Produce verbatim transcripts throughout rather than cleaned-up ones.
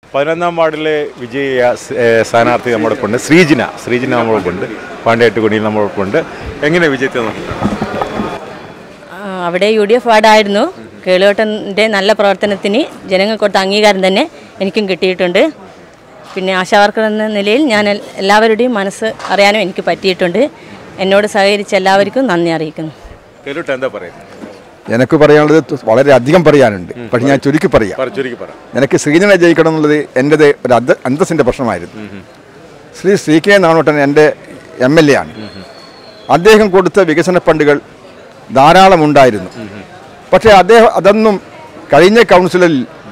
പതിനൊന്നാം വാർഡിലെ വിജയ സ്ഥാനാർത്ഥി നമ്മോടൊപ്പമുണ്ട്. ശ്രീജിന ശ്രീജിന നമ്മളൊപ്പമുണ്ട്. പാണ്ടിയാട്ടുകുണിയിൽ നമ്മളൊപ്പമുണ്ട്. എങ്ങനെ വിജയത്തെ അവിടെ യു ഡി എഫ് വാർഡായിരുന്നു. കേളുവട്ടൻ്റെ നല്ല പ്രവർത്തനത്തിന് ജനങ്ങൾ കൊടുത്ത അംഗീകാരം തന്നെ എനിക്കും കിട്ടിയിട്ടുണ്ട്. പിന്നെ ആശാവർക്കർ എന്ന നിലയിൽ ഞാൻ എല്ലാവരുടെയും മനസ്സ് അറിയാനും എനിക്ക് പറ്റിയിട്ടുണ്ട്. എന്നോട് സഹകരിച്ച എല്ലാവർക്കും നന്ദി അറിയിക്കുന്നു. എന്താ പറയുന്നത്? എനിക്ക് പറയാനുള്ളത് വളരെ അധികം പറയാനുണ്ട്. പക്ഷെ ഞാൻ ചുരുക്കി പറയാം. എനിക്ക് ശ്രീജനെ ജയിക്കണം എന്നുള്ളത് എൻ്റെത് ഒരു അന്ത അന്തസ്സിൻ്റെ പ്രശ്നമായിരുന്നു. ശ്രീ ശ്രീ കെ നാണോട്ടൻ എൻ്റെ എം എൽ എ ആണ്. അദ്ദേഹം കൊടുത്ത വികസന ഫണ്ടുകൾ ധാരാളം ഉണ്ടായിരുന്നു. പക്ഷേ അദ്ദേഹം അതൊന്നും കഴിഞ്ഞ കൗൺസിലിൽ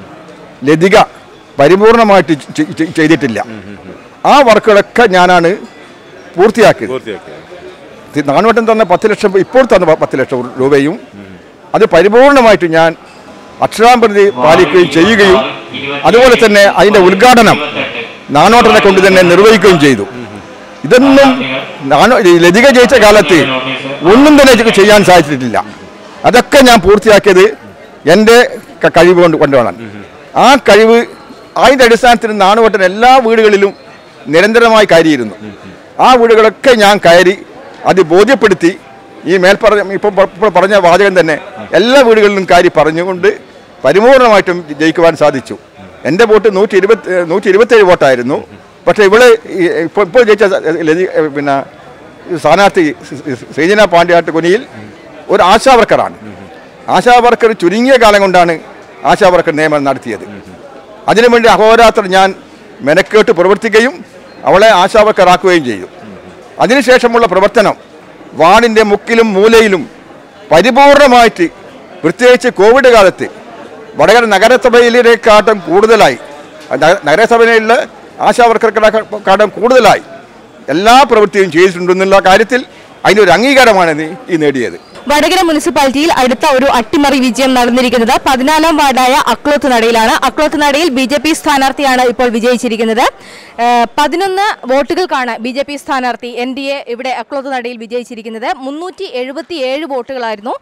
ലതിക പരിപൂർണമായിട്ട് ചെയ്തിട്ടില്ല. ആ വർക്കുകളൊക്കെ ഞാനാണ് പൂർത്തിയാക്കിയത്. നാണോട്ടൻ തന്ന പത്ത് ലക്ഷം ഇപ്പോൾ തന്ന പത്ത് ലക്ഷം രൂപയും അത് പരിപൂർണമായിട്ട് ഞാൻ അക്ഷരാംപ്രതി പാലിക്കുകയും ചെയ്യുകയും അതുപോലെ തന്നെ അതിൻ്റെ ഉദ്ഘാടനം നാണോട്ടനെ കൊണ്ട് തന്നെ നിർവഹിക്കുകയും ചെയ്തു. ഇതൊന്നും നാണോ ലതിക ജയിച്ച കാലത്ത് ഒന്നും തന്നെ ചെയ്യാൻ സാധിച്ചിട്ടില്ല. അതൊക്കെ ഞാൻ പൂർത്തിയാക്കിയത് എൻ്റെ കഴിവ് കൊണ്ട് കൊണ്ടുവേണം. ആ കഴിവ് അതിൻ്റെ അടിസ്ഥാനത്തിൽ നാണോട്ടൻ എല്ലാ വീടുകളിലും നിരന്തരമായി കയറിയിരുന്നു. ആ വീടുകളൊക്കെ ഞാൻ കയറി അത് ബോധ്യപ്പെടുത്തി ഈ മേൽപ്പറഞ്ഞ ഇപ്പം ഇപ്പോൾ പറഞ്ഞ വാചകം തന്നെ എല്ലാ വീടുകളിലും കയറി പറഞ്ഞുകൊണ്ട് പരിപൂർണമായിട്ടും ജയിക്കുവാൻ സാധിച്ചു. എൻ്റെ വോട്ട് നൂറ്റി ഇരുപത്തി നൂറ്റി ഇരുപത്തേഴ് വോട്ടായിരുന്നു. പക്ഷേ ഇവിടെ ഇപ്പോൾ ഇപ്പോൾ ജയിച്ച പിന്നെ സ്ഥാനാർത്ഥി ശ്രീജന പാണ്ഡ്യാട്ടുകുനിയിൽ ഒരു ആശാവർക്കറാണ്. ആശാവർക്കർ ചുരുങ്ങിയ കാലം കൊണ്ടാണ് ആശാവർക്കർ നിയമനം നടത്തിയത്. അതിനുവേണ്ടി അഹോരാത്രം ഞാൻ മെനക്കേട്ട് പ്രവർത്തിക്കുകയും അവളെ ആശാവർക്കറാക്കുകയും ചെയ്തു. അതിനുശേഷമുള്ള പ്രവർത്തനം വാർഡിൻ്റെ മുക്കിലും മൂലയിലും പരിപൂർണമായിട്ട്, പ്രത്യേകിച്ച് കോവിഡ് കാലത്ത് വടകര നഗരസഭയിലേക്കാട്ടും കൂടുതലായി നഗരസഭയിലുള്ള ആശാവർക്കർക്കാട്ടും കൂടുതലായി എല്ലാ പ്രവൃത്തിയും ചെയ്തിട്ടുണ്ടെന്നുള്ള കാര്യത്തിൽ അതിനൊരു അംഗീകാരമാണ് ഈ നേടിയത്. വടകര മുനിസിപ്പാലിറ്റിയിൽ അടുത്ത ഒരു അട്ടിമറി വിജയം നടന്നിരിക്കുന്നത് പതിനാലാം വാർഡായ അക്ലോത്ത് നടയിലാണ്. അക്ലോത്ത് നടയിൽ ബി ജെ പി സ്ഥാനാർത്ഥിയാണ് ഇപ്പോൾ വിജയിച്ചിരിക്കുന്നത്. പതിനൊന്ന് വോട്ടുകൾക്കാണ് ബി ജെ പി സ്ഥാനാർത്ഥി എൻ ഡി എ ഇവിടെ അക്ലോത്ത് നടയിൽ വിജയിച്ചിരിക്കുന്നത്. മുന്നൂറ്റി എഴുപത്തി ഏഴ് വോട്ടുകളായിരുന്നു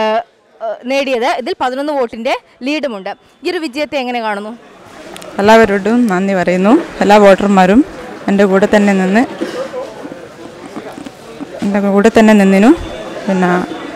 നേടിയത്. ഇതിൽ പതിനൊന്ന് വോട്ടിൻ്റെ ലീഡുമുണ്ട്. ഈ ഒരു വിജയത്തെ എങ്ങനെ കാണുന്നു? എല്ലാവരോടും നന്ദി പറയുന്നു. എല്ലാ വോട്ടർമാരും എൻ്റെ കൂടെ തന്നെ നിന്ന് എൻ്റെ കൂടെ തന്നെ നിന്നിനു. പിന്നെ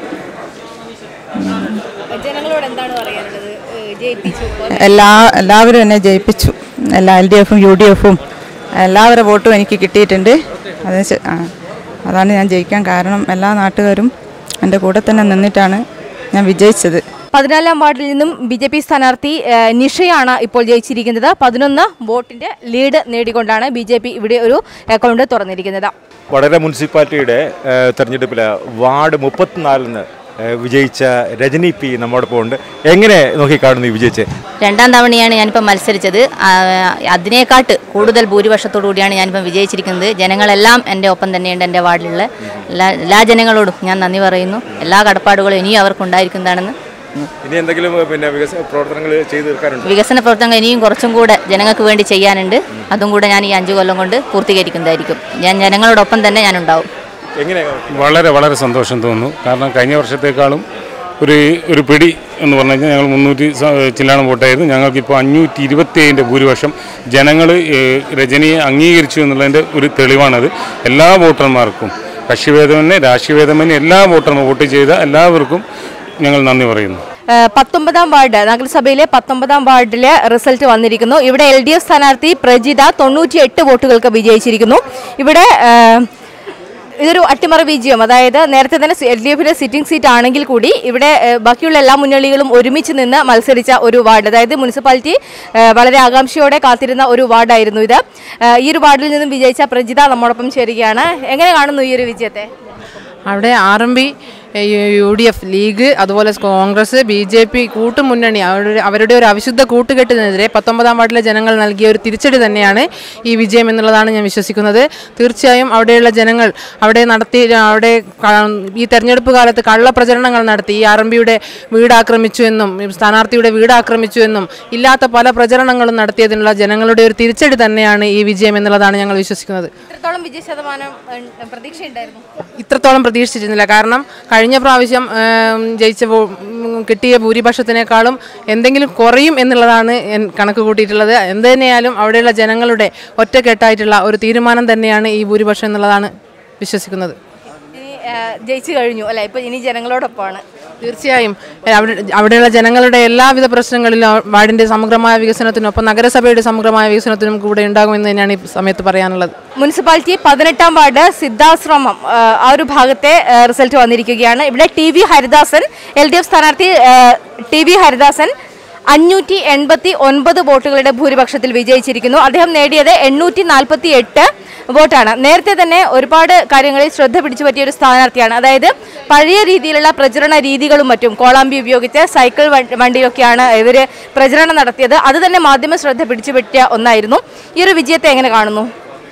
എല്ലാ എല്ലാവരും എന്നെ ജയിപ്പിച്ചു. എല്ലാ എൽ ഡി എഫും യു ഡി എഫും എല്ലാവരുടെ വോട്ടും എനിക്ക് കിട്ടിയിട്ടുണ്ട്. അത് അതാണ് ഞാൻ ജയിക്കാൻ കാരണം. എല്ലാ നാട്ടുകാരും എൻ്റെ കൂടെ തന്നെ നിന്നിട്ടാണ് ഞാൻ വിജയിച്ചത്. പതിനാലാം വാർഡിൽ നിന്നും ബി ജെ പി സ്ഥാനാർത്ഥി നിഷയാണ് ഇപ്പോൾ ജയിച്ചിരിക്കുന്നത്. പതിനൊന്ന് വോട്ടിൻ്റെ ലീഡ് നേടിക്കൊണ്ടാണ് ബി ജെ പി ഇവിടെ ഒരു അക്കൗണ്ട് തുറന്നിരിക്കുന്നത്. വടകര മുനിസിപ്പാലിറ്റിയുടെ തെരഞ്ഞെടുപ്പിൽ വാർഡ് മുപ്പത്തിനാലിന് വിജയിച്ച രജനി പി നമ്മോടൊപ്പം ഉണ്ട്. എങ്ങനെ നോക്കിക്കാണുന്നു ഈ വിജയിച്ച്? രണ്ടാം തവണയാണ് ഞാനിപ്പോൾ മത്സരിച്ചത്. അതിനേക്കാട്ട് കൂടുതൽ ഭൂരിപക്ഷത്തോടു കൂടിയാണ് ഞാനിപ്പോൾ വിജയിച്ചിരിക്കുന്നത്. ജനങ്ങളെല്ലാം എൻ്റെ ഒപ്പം തന്നെയുണ്ട്. എൻ്റെ വാർഡിലുള്ള എല്ലാ എല്ലാ ജനങ്ങളോടും ഞാൻ നന്ദി പറയുന്നു. എല്ലാ കടപ്പാടുകളും ഇനിയും അവർക്കുണ്ടായിരിക്കുന്നതാണെന്ന്. ഇനി എന്തെങ്കിലും പിന്നെ വികസന പ്രവർത്തനങ്ങൾ ചെയ്തു തീർക്കാനുണ്ട്? വികസന പ്രവർത്തനങ്ങൾ ഇനിയും കുറച്ചും കൂടെ ജനങ്ങൾക്ക് വേണ്ടി ചെയ്യാനുണ്ട്. അതും കൂടെ ഞാൻ ഈ അഞ്ചു കൊല്ലം കൊണ്ട് പൂർത്തീകരിക്കുന്നതായിരിക്കും. ഞാൻ ജനങ്ങളോടൊപ്പം തന്നെ ഞാനുണ്ടാവും. വളരെ വളരെ സന്തോഷം തോന്നുന്നു. കാരണം കഴിഞ്ഞ വർഷത്തേക്കാളും ഒരു ഒരു പിടി എന്ന് പറഞ്ഞു കഴിഞ്ഞാൽ ഞങ്ങൾ മുന്നൂറ്റി ചില്ലാണം വോട്ടായിരുന്നു. ഞങ്ങൾക്കിപ്പോൾ അഞ്ഞൂറ്റി ഇരുപത്തി ഏഴിൻ്റെ ഭൂരിപക്ഷം ജനങ്ങൾ രജനിയെ അംഗീകരിച്ചു എന്നുള്ളതിൻ്റെ ഒരു തെളിവാണത്. എല്ലാ വോട്ടർമാർക്കും, കക്ഷിഭേദമന്യേ രാഷ്ട്രീയഭേദമന്യേ എല്ലാ വോട്ടർമാർ വോട്ട് ചെയ്ത എല്ലാവർക്കും ഞങ്ങൾ നന്ദി പറയുന്നു. പത്തൊമ്പതാം വാർഡ് നഗരസഭയിലെ പത്തൊമ്പതാം വാർഡിലെ റിസൾട്ട് വന്നിരിക്കുന്നു. ഇവിടെ എൽ ഡി എഫ് സ്ഥാനാർത്ഥി പ്രജിത തൊണ്ണൂറ്റി എട്ട് വോട്ടുകൾക്ക് വിജയിച്ചിരിക്കുന്നു. ഇവിടെ ഇതൊരു അട്ടിമറി വിജയം, അതായത് നേരത്തെ തന്നെ എൽ ഡി എഫിന്റെ സിറ്റിംഗ് സീറ്റ് ആണെങ്കിൽ കൂടി ഇവിടെ ബാക്കിയുള്ള എല്ലാ മുന്നണികളും ഒരുമിച്ച് നിന്ന് മത്സരിച്ച ഒരു വാർഡ്, അതായത് മുനിസിപ്പാലിറ്റി വളരെ ആകാംക്ഷയോടെ കാത്തിരുന്ന ഒരു വാർഡായിരുന്നു ഇത്. ഈ ഒരു വാർഡിൽ നിന്നും വിജയിച്ച പ്രജിത നമ്മോടൊപ്പം ചേരുകയാണ്. എങ്ങനെ കാണുന്നു ഈ ഒരു വിജയത്തെ? അവിടെ R M P, U D F, League, അതുപോലെ കോൺഗ്രസ്, ബി ജെ പി കൂട്ടുമുന്നണി അവരുടെ അവരുടെ ഒരു അവിശുദ്ധ കൂട്ടുകെട്ടിനെതിരെ പത്തൊമ്പതാം വാർഡിലെ ജനങ്ങൾ നൽകിയ ഒരു തിരിച്ചടി തന്നെയാണ് ഈ വിജയം എന്നുള്ളതാണ് ഞാൻ വിശ്വസിക്കുന്നത്. തീർച്ചയായും അവിടെയുള്ള ജനങ്ങൾ അവിടെ നടത്തി അവിടെ ഈ തെരഞ്ഞെടുപ്പ് കാലത്ത് കള്ളപ്രചരണങ്ങൾ നടത്തി ഈ ആർ എം പിയുടെ വീട് ആക്രമിച്ചു എന്നും സ്ഥാനാർത്ഥിയുടെ വീട് ആക്രമിച്ചു എന്നും ഇല്ലാത്ത പല പ്രചരണങ്ങളും നടത്തിയതിനുള്ള ജനങ്ങളുടെ ഒരു തിരിച്ചടി തന്നെയാണ് ഈ വിജയം എന്നുള്ളതാണ് ഞങ്ങൾ വിശ്വസിക്കുന്നത്. ഇത്രത്തോളം വിജയ ശതമാനം പ്രതീക്ഷയുണ്ടായിരുന്നു? ഇത്രത്തോളം പ്രതീക്ഷിച്ചിരുന്നില്ല. കാരണം കഴിഞ്ഞ പ്രാവശ്യം ജയിച്ച കിട്ടിയ ഭൂരിപക്ഷത്തിനേക്കാളും എന്തെങ്കിലും കുറയും എന്നുള്ളതാണ് കണക്ക് കൂട്ടിയിട്ടുള്ളത്. എന്ത് തന്നെയായാലും അവിടെയുള്ള ജനങ്ങളുടെ ഒറ്റക്കെട്ടായിട്ടുള്ള ഒരു തീരുമാനം തന്നെയാണ് ഈ ഭൂരിപക്ഷം എന്നുള്ളതാണ് വിശ്വസിക്കുന്നത്. ജയിച്ചു കഴിഞ്ഞു അല്ലേ, ഇപ്പോൾ ഇനി ജനങ്ങളോടൊപ്പമാണ്. തീർച്ചയായും അവിടെ അവിടെയുള്ള ജനങ്ങളുടെ എല്ലാവിധ പ്രശ്നങ്ങളിലും വാർഡിൻ്റെ സമഗ്രമായ വികസനത്തിനൊപ്പം നഗരസഭയുടെ സമഗ്രമായ വികസനത്തിനും കൂടെ ഉണ്ടാകുമെന്ന് തന്നെയാണ് ഈ സമയത്ത് പറയാനുള്ളത്. മുനിസിപ്പാലിറ്റി പതിനെട്ടാം വാർഡ് സിദ്ധാശ്രമം ആ ഒരു ഭാഗത്തെ റിസൾട്ട് വന്നിരിക്കുകയാണ്. ഇവിടെ T V Haridasan L D F സ്ഥാനാർത്ഥി ടി വി ഹരിദാസൻ അഞ്ഞൂറ്റി എൺപത്തി ഒൻപത് വോട്ടുകളുടെ ഭൂരിപക്ഷത്തിൽ വിജയിച്ചിരിക്കുന്നു. അദ്ദേഹം നേടിയത് എണ്ണൂറ്റി നാൽപ്പത്തി എട്ട് വോട്ടാണ്. നേരത്തെ തന്നെ ഒരുപാട് കാര്യങ്ങളിൽ ശ്രദ്ധ പിടിച്ചു പറ്റിയ ഒരു സ്ഥാനാർത്ഥിയാണ്. അതായത് പഴയ രീതിയിലുള്ള പ്രചരണ രീതികളും മറ്റും കോളാമ്പി ഉപയോഗിച്ച് സൈക്കിൾ വണ്ടിയൊക്കെയാണ് ഇവർ പ്രചരണം നടത്തിയത്. അത് തന്നെ മാധ്യമ ശ്രദ്ധ പിടിച്ചു പറ്റിയ ഒന്നായിരുന്നു. ഈ ഒരു വിജയത്തെ എങ്ങനെ കാണുന്നു?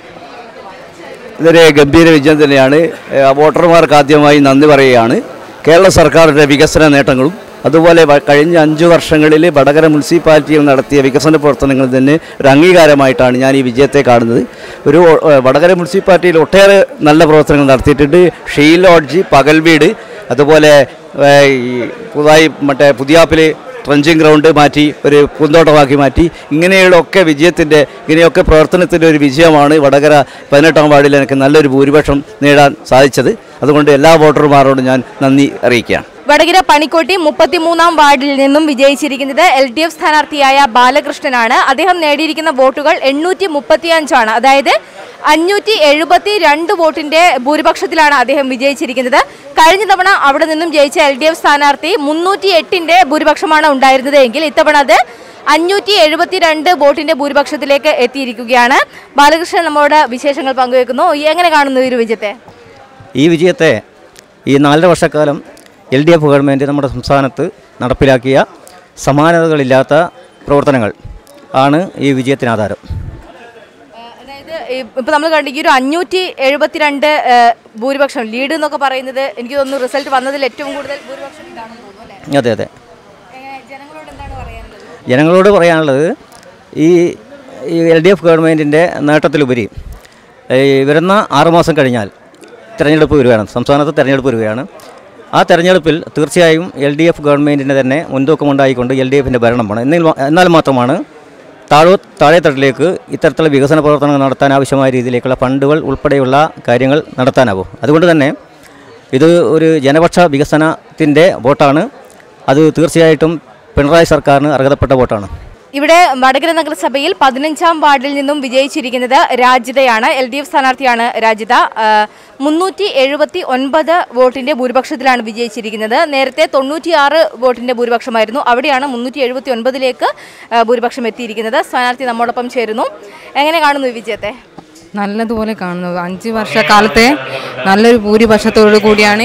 ഇതൊരു ഗംഭീര വിജയം തന്നെയാണ്. വോട്ടർമാർക്ക് ആദ്യമായി നന്ദി പറയുകയാണ്. കേരള സർക്കാരിൻ്റെ വികസന നേട്ടങ്ങളും അതുപോലെ കഴിഞ്ഞ അഞ്ചു വർഷങ്ങളിൽ വടകര മുനിസിപ്പാലിറ്റിയിൽ നടത്തിയ വികസന പ്രവർത്തനങ്ങൾ തന്നെ ഒരു അംഗീകാരമായിട്ടാണ് ഞാൻ ഈ വിജയത്തെ കാണുന്നത്. ഒരു വടകര മുനിസിപ്പാലിറ്റിയിൽ ഒട്ടേറെ നല്ല പ്രവർത്തനങ്ങൾ നടത്തിയിട്ടുണ്ട്. ഷീ ലോഡ്ജ്, പകൽ വീട്, അതുപോലെ ഈ പുതുതായി മറ്റേ പുതിയാപ്പിൽ ട്രഞ്ചിങ് ഗ്രൗണ്ട് മാറ്റി ഒരു പൂന്തോട്ടമാക്കി മാറ്റി. ഇങ്ങനെയുള്ളൊക്കെ വിജയത്തിൻ്റെ ഇങ്ങനെയൊക്കെ പ്രവർത്തനത്തിൻ്റെ ഒരു വിജയമാണ് വടകര പതിനെട്ടാം വാർഡിൽ എനിക്ക് നല്ലൊരു ഭൂരിപക്ഷം നേടാൻ സാധിച്ചത്. അതുകൊണ്ട് എല്ലാ വോട്ടർമാരോടും ഞാൻ നന്ദി അറിയിക്കുകയാണ്. വടകര പണിക്കോട്ടി മുപ്പത്തിമൂന്നാം വാർഡിൽ നിന്നും വിജയിച്ചിരിക്കുന്നത് എൽ ഡി എഫ് സ്ഥാനാർത്ഥിയായ ബാലകൃഷ്ണനാണ്. അദ്ദേഹം നേടിയിരിക്കുന്ന വോട്ടുകൾ എണ്ണൂറ്റി മുപ്പത്തി അഞ്ചാണ്. അതായത് അഞ്ഞൂറ്റി എഴുപത്തി രണ്ട് വോട്ടിന്റെ ഭൂരിപക്ഷത്തിലാണ് അദ്ദേഹം വിജയിച്ചിരിക്കുന്നത്. കഴിഞ്ഞ തവണ അവിടെ നിന്നും ജയിച്ച എൽ ഡി എഫ് സ്ഥാനാർത്ഥി മുന്നൂറ്റി എട്ടിന്റെ ഭൂരിപക്ഷമാണ് ഉണ്ടായിരുന്നത് എങ്കിൽ ഇത്തവണ അത് അഞ്ഞൂറ്റി എഴുപത്തി രണ്ട് വോട്ടിന്റെ ഭൂരിപക്ഷത്തിലേക്ക് എത്തിയിരിക്കുകയാണ്. ബാലകൃഷ്ണൻ നമ്മോട് വിശേഷങ്ങൾ പങ്കുവെക്കുന്നു. എങ്ങനെ കാണുന്നു ഈ ഒരു വിജയത്തെ? ഈ വിജയത്തെ ഈ നാലര വർഷക്കാലം എൽ ഡി എഫ് ഗവൺമെൻറ് നമ്മുടെ സംസ്ഥാനത്ത് നടപ്പിലാക്കിയ സമാനതകളില്ലാത്ത പ്രവർത്തനങ്ങൾ ആണ് ഈ വിജയത്തിന് ആധാരം. അതായത് ഇപ്പോൾ നമ്മൾ കണ്ട ഈ ഒരു അഞ്ഞൂറ്റി എഴുപത്തിരണ്ട് ഭൂരിപക്ഷം ലീഡ് എന്നൊക്കെ പറയുന്നത് എനിക്ക് തോന്നുന്നു റിസൾട്ട് വന്നതിൽ ഏറ്റവും കൂടുതൽ ഭൂരിപക്ഷം ഇതാണെന്ന് തോന്നുന്നു. അതെ അതെ. ജനങ്ങളോട് എന്താണ് പറയാനുള്ളത്? ജനങ്ങളോട് പറയാനുള്ളത് ഈ എൽ ഡി എഫ് ഗവൺമെൻറ്റിൻ്റെ നേട്ടത്തിലുപരി വരുന്ന ആറുമാസം കഴിഞ്ഞാൽ തിരഞ്ഞെടുപ്പ് വരികയാണ്, സംസ്ഥാനത്ത് തിരഞ്ഞെടുപ്പ് വരികയാണ്. ആ തെരഞ്ഞെടുപ്പിൽ തീർച്ചയായും എൽ ഡി എഫ് ഗവൺമെൻറ്റിന് തന്നെ മുൻതൂക്കമുണ്ടായിക്കൊണ്ട് എൽ ഡി എഫിൻ്റെ ഭരണം വേണം. എന്നാൽ എന്നാൽ മാത്രമാണ് താഴോ താഴെത്തട്ടിലേക്ക് ഇത്തരത്തിലുള്ള വികസന പ്രവർത്തനങ്ങൾ നടത്താൻ ആവശ്യമായ രീതിയിലേക്കുള്ള ഫണ്ടുകൾ ഉൾപ്പെടെയുള്ള കാര്യങ്ങൾ നടത്താനാവും. അതുകൊണ്ട് തന്നെ ഇത് ഒരു ജനപക്ഷ വികസനത്തിൻ്റെ വോട്ടാണ്. അത് തീർച്ചയായിട്ടും പിണറായി സർക്കാരിന് അർഹതപ്പെട്ട വോട്ടാണ്. ഇവിടെ വടകര നഗരസഭയിൽ പതിനഞ്ചാം വാർഡിൽ നിന്നും വിജയിച്ചിരിക്കുന്നത് രാജിതയാണ്. എൽ ഡി എഫ് സ്ഥാനാർത്ഥിയാണ് രാജിത. മുന്നൂറ്റി എഴുപത്തി ഒൻപത് വോട്ടിന്റെ ഭൂരിപക്ഷത്തിലാണ് വിജയിച്ചിരിക്കുന്നത്. നേരത്തെ തൊണ്ണൂറ്റിയാറ് വോട്ടിന്റെ ഭൂരിപക്ഷമായിരുന്നു. അവിടെയാണ് മുന്നൂറ്റി എഴുപത്തി ഒൻപതിലേക്ക് ഭൂരിപക്ഷം എത്തിയിരിക്കുന്നത്. സ്ഥാനാർത്ഥി നമ്മോടൊപ്പം ചേരുന്നു. എങ്ങനെ കാണുന്നു ഈ വിജയത്തെ? നല്ലതുപോലെ കാണുന്നു. അഞ്ച് വർഷക്കാലത്തെ നല്ലൊരു ഭൂരിപക്ഷത്തോടു കൂടിയാണ്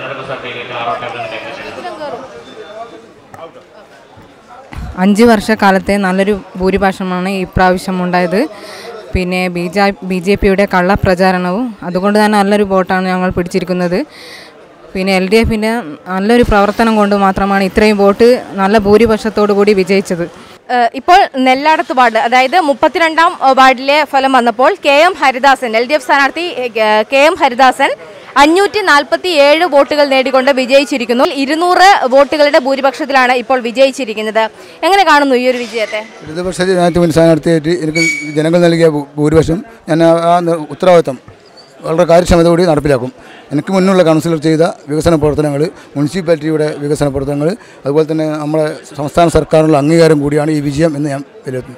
അഞ്ച് വർഷക്കാലത്തെ നല്ലൊരു ഭൂരിപക്ഷമാണ് ഈ പ്രാവശ്യം ഉണ്ടായത്. പിന്നെ ബി ജെ ബി ജെ പിയുടെ കള്ളപ്രചാരണവും അതുകൊണ്ട് തന്നെ നല്ലൊരു വോട്ടാണ് ഞങ്ങൾ പിടിച്ചിരിക്കുന്നത്. പിന്നെ എൽ ഡി എഫിൻ്റെ നല്ലൊരു പ്രവർത്തനം കൊണ്ട് മാത്രമാണ് ഇത്രയും വോട്ട് നല്ല ഭൂരിപക്ഷത്തോടു കൂടി വിജയിച്ചത്. ഇപ്പോൾ നെല്ലാടത്ത് വാർഡ്, അതായത് മുപ്പത്തിരണ്ടാം വാർഡിലെ ഫലം വന്നപ്പോൾ K M Haridasan, L D F സ്ഥാനാർത്ഥി കെ എം ഹരിദാസൻ അഞ്ഞൂറ്റി നാൽപ്പത്തി ഏഴ് വോട്ടുകൾ നേടിക്കൊണ്ട് വിജയിച്ചിരിക്കുന്നു. ഇരുന്നൂറ് വോട്ടുകളുടെ ഭൂരിപക്ഷത്തിലാണ് ഇപ്പോൾ വിജയിച്ചിരിക്കുന്നത്. എങ്ങനെ കാണുന്നു ഈ ഒരു വിജയത്തെ? ഇടതുപക്ഷ ജനാധിപത്യ സ്ഥാനാർത്ഥിയായിട്ട് എനിക്ക് ജനങ്ങൾ നൽകിയ ഭൂരിപക്ഷം ഞാൻ ആ ഉത്തരവാദിത്തം വളരെ കാര്യക്ഷമതയോടെ നടപ്പിലാക്കും. എനിക്ക് മുന്നുള്ള കൗൺസിലർ ചെയ്ത വികസന പ്രവർത്തനങ്ങൾ, മുനിസിപ്പാലിറ്റിയുടെ വികസന പ്രവർത്തനങ്ങൾ, അതുപോലെ തന്നെ നമ്മുടെ സംസ്ഥാന സർക്കാരിനുള്ള അംഗീകാരം കൂടിയാണ് ഈ വിജയം എന്ന് ഞാൻ വിലയിരുത്തുന്നു.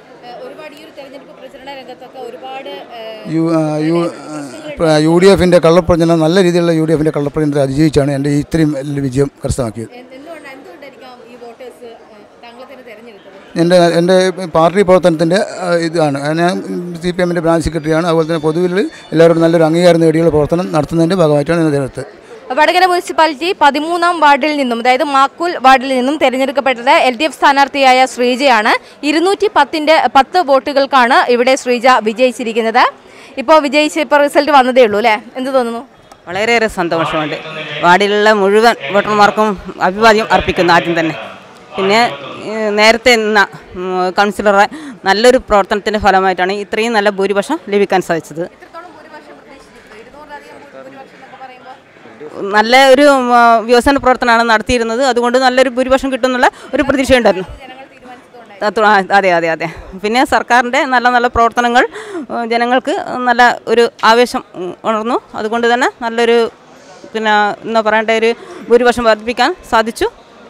യു ഡി എഫിൻ്റെ കള്ളപ്രചരണം, നല്ല രീതിയിലുള്ള യു ഡി എഫിൻ്റെ കള്ളപ്രചരണത്തെ അതിജീവിച്ചാണ് എൻ്റെ ഈ ഇത്രയും വലിയ വിജയം കരസ്ഥമാക്കിയത്. എൻ്റെ എൻ്റെ പാർട്ടി പ്രവർത്തനത്തിൻ്റെ ഇതാണ്. ഞാൻ സി പി എമ്മിൻ്റെ ബ്രാഞ്ച് സെക്രട്ടറിയാണ്. അതുപോലെ തന്നെ പൊതുവിൽ എല്ലാവരോടും നല്ലൊരു അംഗീകാരം നേടിയുള്ള പ്രവർത്തനം നടത്തുന്നതിൻ്റെ ഭാഗമായിട്ടാണ് ഇന്ന് ഇതിനകത്ത്. വടകര മുനിസിപ്പാലിറ്റി പതിമൂന്നാം വാർഡിൽ നിന്നും, അതായത് മാക്കൂൽ വാർഡിൽ നിന്നും തെരഞ്ഞെടുക്കപ്പെട്ടത് എൽ ഡി എഫ് സ്ഥാനാർത്ഥിയായ ശ്രീജയാണ്. ഇരുന്നൂറ്റി പത്തിൻ്റെ പത്ത് വോട്ടുകൾക്കാണ് ഇവിടെ ശ്രീജ വിജയിച്ചിരിക്കുന്നത്. ഇപ്പോൾ വിജയിച്ച് ഇപ്പോൾ റിസൾട്ട് വന്നതേ ഉള്ളൂ അല്ലേ? എന്ത് തോന്നുന്നു? വളരെയേറെ സന്തോഷമുണ്ട്. വാർഡിലുള്ള മുഴുവൻ വോട്ടർമാർക്കും അഭിവാദ്യം അർപ്പിക്കുന്നു ആദ്യം തന്നെ. പിന്നെ നേരത്തെ നിന്ന കൗൺസിലറെ നല്ലൊരു പ്രവർത്തനത്തിൻ്റെ ഫലമായിട്ടാണ് ഇത്രയും നല്ല ഭൂരിപക്ഷം ലഭിക്കാൻ സാധിച്ചത്. നല്ല ഒരു വികസന പ്രവർത്തനമാണ് നടത്തിയിരുന്നത്. അതുകൊണ്ട് നല്ലൊരു ഭൂരിപക്ഷം കിട്ടുമെന്നുള്ള ഒരു പ്രതീക്ഷയുണ്ടായിരുന്നു. അതെ അതെ അതെ പിന്നെ സർക്കാരിൻ്റെ നല്ല നല്ല പ്രവർത്തനങ്ങൾ ജനങ്ങൾക്ക് നല്ല ഒരു ആവേശം ഉണർന്നു. അതുകൊണ്ട് തന്നെ നല്ലൊരു പിന്നെ എന്താ പറയേണ്ട ഒരു ഭൂരിപക്ഷം വർദ്ധിപ്പിക്കാൻ സാധിച്ചു.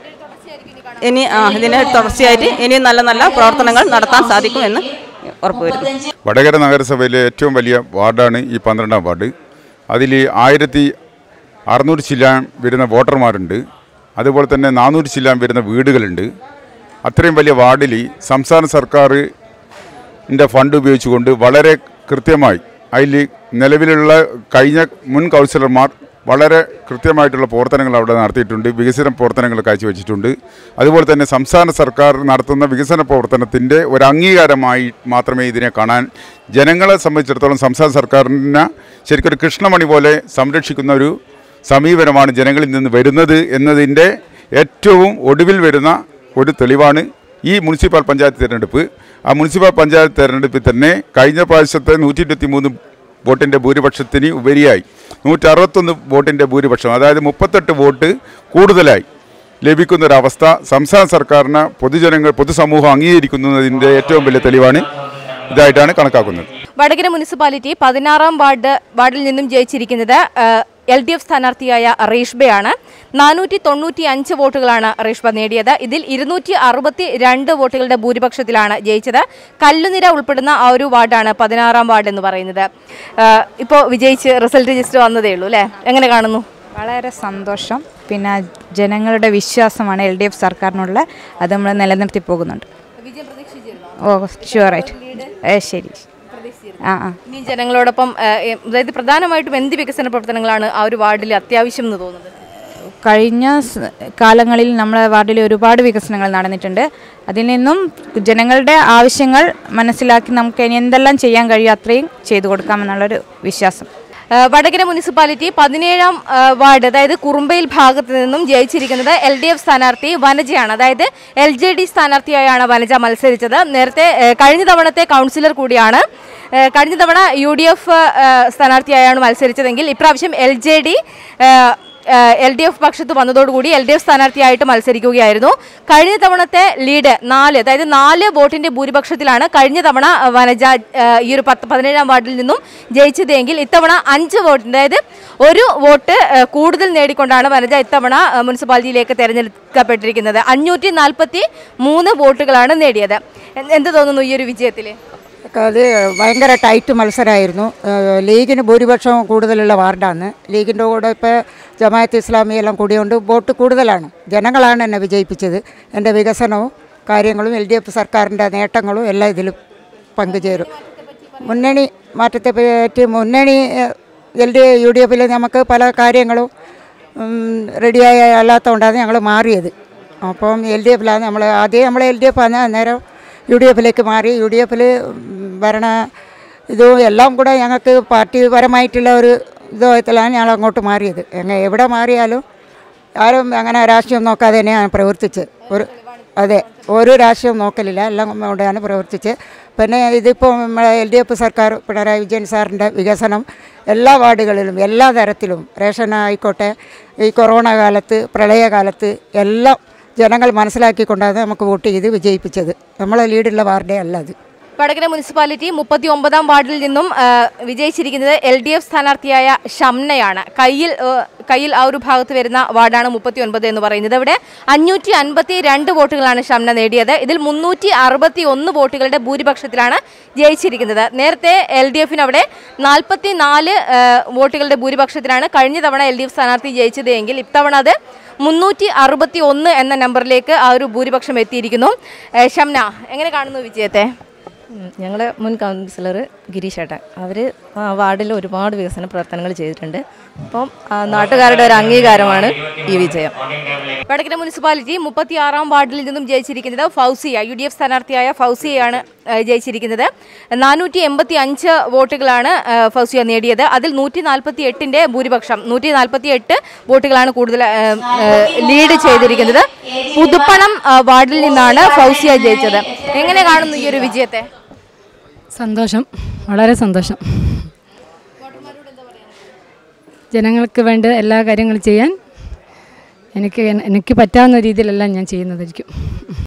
ഇനി ഇതിനെ തുടർച്ചയായിട്ട് ഇനിയും നല്ല നല്ല പ്രവർത്തനങ്ങൾ നടത്താൻ സാധിക്കുമെന്ന് ഉറപ്പുവരുന്നു. വടകര നഗരസഭയിലെ ഏറ്റവും വലിയ വാർഡാണ് ഈ പന്ത്രണ്ടാം വാർഡ്. അതിൽ ആയിരത്തി അറുന്നൂറ് ചില്ലാൻ വരുന്ന വോട്ടർമാരുണ്ട്. അതുപോലെ തന്നെ നാനൂറ് ചില്ലാൻ വരുന്ന വീടുകളുണ്ട്. അത്രയും വലിയ വാർഡിൽ സംസ്ഥാന സർക്കാരിൻ്റെ ഫണ്ട് ഉപയോഗിച്ചുകൊണ്ട് വളരെ കൃത്യമായി അതിൽ നിലവിലുള്ള കഴിഞ്ഞ മുൻ കൗൺസിലർമാർ വളരെ കൃത്യമായിട്ടുള്ള പ്രവർത്തനങ്ങൾ അവിടെ നടത്തിയിട്ടുണ്ട്. വികസന പ്രവർത്തനങ്ങൾ കാഴ്ചവെച്ചിട്ടുണ്ട്. അതുപോലെ തന്നെ സംസ്ഥാന സർക്കാർ നടത്തുന്ന വികസന പ്രവർത്തനത്തിൻ്റെ ഒരു അംഗീകാരമായി മാത്രമേ ഇതിനെ കാണാൻ ജനങ്ങളെ സംബന്ധിച്ചിടത്തോളം സംസ്ഥാന സർക്കാരിനെ ശരിക്കൊരു കൃഷ്ണമണി പോലെ സംരക്ഷിക്കുന്ന ഒരു സമീപനമാണ് ജനങ്ങളിൽ നിന്ന് വരുന്നത് എന്നതിൻ്റെ ഏറ്റവും ഒടുവിൽ വരുന്ന ഒരു തെളിവാണ് ഈ മുനിസിപ്പൽ പഞ്ചായത്ത് തിരഞ്ഞെടുപ്പ്. ആ മുനിസിപ്പൽ പഞ്ചായത്ത് തിരഞ്ഞെടുപ്പിൽ തന്നെ കഴിഞ്ഞ പ്രാവശ്യത്തെ നൂറ്റി ഇരുപത്തി മൂന്ന് വോട്ടിൻ്റെ ഭൂരിപക്ഷത്തിന് ഉപരിയായി നൂറ്റി അറുപത്തൊന്ന് വോട്ടിൻ്റെ ഭൂരിപക്ഷം, അതായത് മുപ്പത്തെട്ട് വോട്ട് കൂടുതലായി ലഭിക്കുന്നൊരവസ്ഥ സംസ്ഥാന സർക്കാരിന് പൊതുജനങ്ങൾ പൊതുസമൂഹം അംഗീകരിക്കുന്നതിൻ്റെ ഏറ്റവും വലിയ തെളിവാണ് ഇതായിട്ടാണ് കണക്കാക്കുന്നത്. വടകര മുനിസിപ്പാലിറ്റി പതിനാറാം വാർഡ് വാർഡിൽ നിന്നും ജയിച്ചിരിക്കുന്നത് എൽ ഡി എഫ് സ്ഥാനാർത്ഥിയായ റേഷ്ബയാണ്. നാനൂറ്റി തൊണ്ണൂറ്റി അഞ്ച് വോട്ടുകളാണ് റേഷ്ബ നേടിയത്. ഇതിൽ ഇരുന്നൂറ്റി അറുപത്തി രണ്ട് വോട്ടുകളുടെ ഭൂരിപക്ഷത്തിലാണ് ജയിച്ചത്. കല്ലുനിര ഉൾപ്പെടുന്ന ആ ഒരു വാർഡാണ് പതിനാറാം വാർഡ് എന്ന് പറയുന്നത്. ഇപ്പോൾ വിജയിച്ച് റിസൾട്ട് രജിസ്റ്റർ വന്നതേ ഉള്ളൂ അല്ലേ? എങ്ങനെ കാണുന്നു? വളരെ സന്തോഷം. പിന്നെ ജനങ്ങളുടെ വിശ്വാസമാണ് എൽ ഡി എഫ് സർക്കാരിനുള്ള, അത് നമ്മൾ നിലനിർത്തി പോകുന്നുണ്ട്. ഓ ഷുവറായിട്ട്. ഏ ശരി. ആ ആ ഇനി ജനങ്ങളോടൊപ്പം അതായത് പ്രധാനമായിട്ടും എന്ത് വികസന പ്രവർത്തനങ്ങളാണ് ആ ഒരു വാർഡിൽ അത്യാവശ്യം എന്ന് തോന്നുന്നത്? കഴിഞ്ഞ കാലങ്ങളിൽ നമ്മുടെ വാർഡിൽ ഒരുപാട് വികസനങ്ങൾ നടന്നിട്ടുണ്ട്. അതിൽ നിന്നും ജനങ്ങളുടെ ആവശ്യങ്ങൾ മനസ്സിലാക്കി നമുക്ക് ഇനി എന്തെല്ലാം ചെയ്യാൻ കഴിയും അത്രയും ചെയ്തു കൊടുക്കാമെന്നുള്ളൊരു വിശ്വാസം. വടകര മുനിസിപ്പാലിറ്റി പതിനേഴാം വാർഡ് അതായത് കുറുമ്പയിൽ ഭാഗത്ത് നിന്നും ജയിച്ചിരിക്കുന്നത് എൽ ഡി എഫ് സ്ഥാനാർത്ഥി വനജയാണ്. അതായത് എൽ ജെ ഡി സ്ഥാനാർത്ഥിയായാണ് വനജ മത്സരിച്ചത്. നേരത്തെ കഴിഞ്ഞ തവണത്തെ കൗൺസിലർ കൂടിയാണ്. കഴിഞ്ഞ തവണ യു ഡി എഫ് സ്ഥാനാർത്ഥിയായാണ് മത്സരിച്ചതെങ്കിൽ ഇപ്രാവശ്യം L J D L D F പക്ഷത്ത് വന്നതോടുകൂടി എൽ ഡി എഫ് സ്ഥാനാർത്ഥിയായിട്ട് മത്സരിക്കുകയായിരുന്നു. കഴിഞ്ഞ തവണത്തെ ലീഡ് നാല് അതായത് നാല് വോട്ടിൻ്റെ ഭൂരിപക്ഷത്തിലാണ് കഴിഞ്ഞ തവണ വനജ ഈ ഒരു പത്ത് പതിനേഴാം വാർഡിൽ നിന്നും ജയിച്ചതെങ്കിൽ ഇത്തവണ അഞ്ച് വോട്ട് അതായത് ഒരു വോട്ട് കൂടുതൽ നേടിക്കൊണ്ടാണ് വനജ ഇത്തവണ മുനിസിപ്പാലിറ്റിയിലേക്ക് തിരഞ്ഞെടുക്കപ്പെട്ടിരിക്കുന്നത്. അഞ്ഞൂറ്റി നാൽപ്പത്തി മൂന്ന് വോട്ടുകളാണ് നേടിയത്. എന്ത് തോന്നുന്നു ഈ ഒരു വിജയത്തിൽ? അത് ഭയങ്കര ടൈറ്റ് മത്സരമായിരുന്നു. ലീഗിന് ഭൂരിപക്ഷം കൂടുതലുള്ള വാർഡാണ്. ലീഗിൻ്റെ കൂടെ ഇപ്പോൾ ജമാഅത്ത് ഇസ്ലാമി എല്ലാം കൂടിയുകൊണ്ട് വോട്ട് കൂടുതലാണ്. ജനങ്ങളാണ് എന്നെ വിജയിപ്പിച്ചത്. എൻ്റെ വികസനവും കാര്യങ്ങളും എൽ ഡി എഫ് സർക്കാരിൻ്റെ നേട്ടങ്ങളും എല്ലാം ഇതിലും പങ്കുചേരും. മുന്നണി മാറ്റത്തെ പറ്റി മുന്നണി എൽ ഡി യു ഡി എഫിൽ നമുക്ക് പല കാര്യങ്ങളും റെഡിയായ അല്ലാത്തതുകൊണ്ടാണ് ഞങ്ങൾ മാറിയത്. അപ്പം എൽ ഡി എഫിലാണ് നമ്മൾ ആദ്യം നമ്മൾ എൽ ഡി എഫ് ആണ്, അന്നേരം യു ഡി എഫിലേക്ക് മാറി. യു ഡി എഫിൽ ഭരണ ഇതും എല്ലാം കൂടെ ഞങ്ങൾക്ക് പാർട്ടിപരമായിട്ടുള്ള ഒരു ഇതത്തിലാണ് ഞങ്ങൾ അങ്ങോട്ട് മാറിയത്. എങ്ങനെ എവിടെ മാറിയാലും ആരും അങ്ങനെ രാഷ്ട്രീയം നോക്കാതെ തന്നെയാണ് പ്രവർത്തിച്ചത്. ഒരു അതെ ഒരു രാഷ്ട്രീയം നോക്കലില്ല, എല്ലാം കൊണ്ടാണ് പ്രവർത്തിച്ചത്. പിന്നെ ഇതിപ്പോൾ നമ്മളെ എൽ ഡി എഫ് സർക്കാർ പിണറായി വിജയൻ സാറിൻ്റെ വികസനം എല്ലാ വാർഡുകളിലും എല്ലാ തരത്തിലും റേഷൻ ആയിക്കോട്ടെ ഈ കൊറോണ കാലത്ത് പ്രളയകാലത്ത് എല്ലാം ജനങ്ങൾ മനസ്സിലാക്കിക്കൊണ്ടാണ് നമുക്ക് വോട്ട് ചെയ്ത് വിജയിപ്പിച്ചത്. നമ്മളെ ലീഡുള്ള വാർഡേ അല്ല അത്. വടകര മുനിസിപ്പാലിറ്റി മുപ്പത്തി ഒമ്പതാം വാർഡിൽ നിന്നും വിജയിച്ചിരിക്കുന്നത് എൽ ഡി എഫ് സ്ഥാനാർത്ഥിയായ ഷംനയാണ്. കയ്യിൽ കയ്യിൽ ആ ഒരു ഭാഗത്ത് വരുന്ന വാർഡാണ് മുപ്പത്തി ഒൻപത് എന്ന് പറയുന്നത്. ഇവിടെ അഞ്ഞൂറ്റി അൻപത്തി രണ്ട് വോട്ടുകളാണ് ഷംന നേടിയത്. ഇതിൽ മുന്നൂറ്റി അറുപത്തി ഒന്ന് വോട്ടുകളുടെ ഭൂരിപക്ഷത്തിലാണ് ജയിച്ചിരിക്കുന്നത്. നേരത്തെ എൽ ഡി എഫിന് അവിടെ നാൽപ്പത്തി നാല് വോട്ടുകളുടെ ഭൂരിപക്ഷത്തിലാണ് കഴിഞ്ഞ തവണ എൽ ഡി എഫ് സ്ഥാനാർത്ഥി ജയിച്ചത് എങ്കിൽ ഇത്തവണ അത് മുന്നൂറ്റി അറുപത്തി ഒന്ന് എന്ന നമ്പറിലേക്ക് ആ ഒരു ഭൂരിപക്ഷം എത്തിയിരിക്കുന്നു. ഷംന, എങ്ങനെ കാണുന്നു വിജയത്തെ? ഞങ്ങളുടെ മുൻ കൗൺസിലർ ഗിരീഷ് ഏട്ടൻ അവർ വാർഡിൽ ഒരുപാട് വികസന പ്രവർത്തനങ്ങൾ ചെയ്തിട്ടുണ്ട്. അപ്പം നാട്ടുകാരുടെ ഒരു അംഗീകാരമാണ് ഈ വിജയം. വടകര മുനിസിപ്പാലിറ്റി മുപ്പത്തി ആറാം വാർഡിൽ നിന്നും ജയിച്ചിരിക്കുന്നത് ഫൗസിയ, യു ഡി എഫ് സ്ഥാനാർത്ഥിയായ ഫൗസിയയാണ് ജയിച്ചിരിക്കുന്നത്. നാനൂറ്റി എൺപത്തി അഞ്ച് വോട്ടുകളാണ് ഫൗസിയ നേടിയത്. അതിൽ നൂറ്റി നാൽപ്പത്തി എട്ടിൻ്റെ ഭൂരിപക്ഷം നൂറ്റി നാൽപ്പത്തി എട്ട് വോട്ടുകളാണ് കൂടുതൽ ലീഡ് ചെയ്തിരിക്കുന്നത്. പുതുപ്പണം വാർഡിൽ നിന്നാണ് ഫൗസിയ ജയിച്ചത്. എങ്ങനെ കാണുന്നു ഈ ഒരു വിജയത്തെ? സന്തോഷം, വളരെ സന്തോഷം. ജനങ്ങൾക്ക് വേണ്ട എല്ലാ കാര്യങ്ങളും ചെയ്യാൻ എനിക്ക് എനിക്ക് പറ്റാവുന്ന രീതിയിലെല്ലാം ഞാൻ ചെയ്യുന്നതായിരിക്കും.